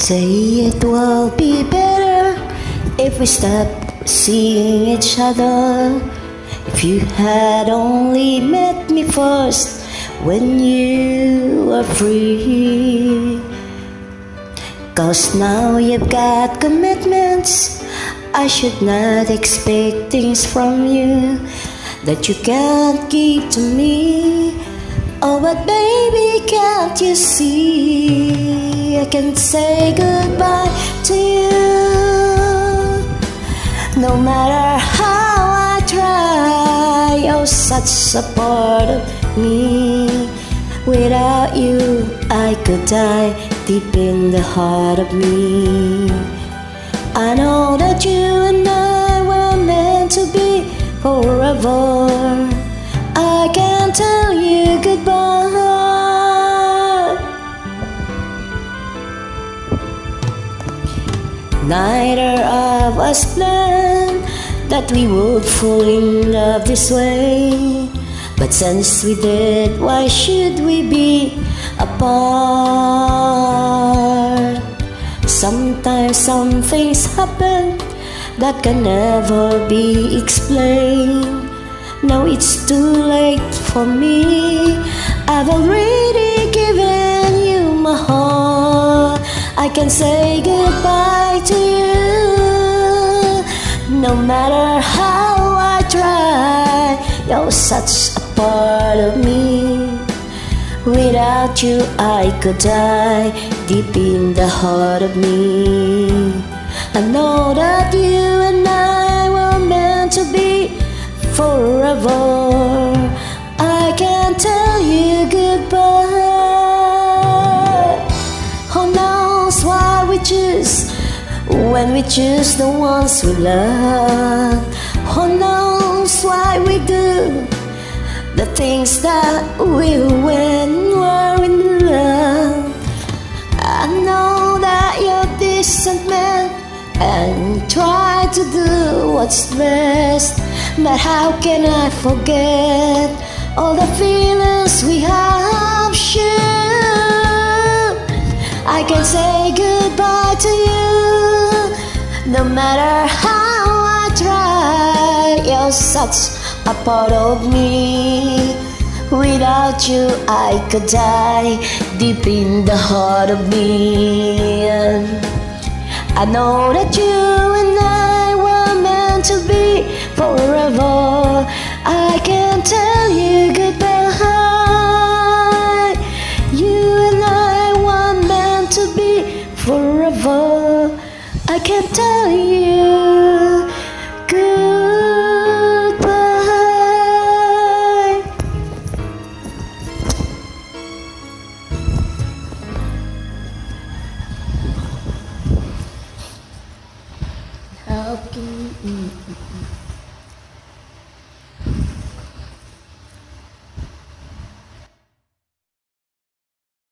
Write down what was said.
say it will be better if we stop seeing each other. If you had only met me first when you were free. 'Cause now you've got commitments, I should not expect things from you that you can't give to me. Oh, but baby, can't you see I can say goodbye to you? No matter how I try, you're such a part of me. Without you, I could die deep in the heart of me. I know that you and I were meant to be forever. I can't tell you goodbye. Neither of us planned that we would fall in love this way. But since we did, why should we be apart? Sometimes some things happen that can never be explained. Now it's too late for me. I've already given you my heart. I can say goodbye to you. No matter how I try, you're such a part of me. Without you, I could die deep in the heart of me. I know that you and I were meant to be forever. I can't tell you goodbye. Who knows why we choose when we choose the ones we love? Who knows why we do the things that we do when we're in love? I know that you're a decent man and try to do what's best, but how can I forget all the feelings we have shared? I can say goodbye to you, no matter how I try. You're such a part of me. Without you, I could die deep in the heart of me. I know that you and I were meant to be forever. I can't tell you goodbye. You and I were meant to be forever. I can't tell you goodbye. How can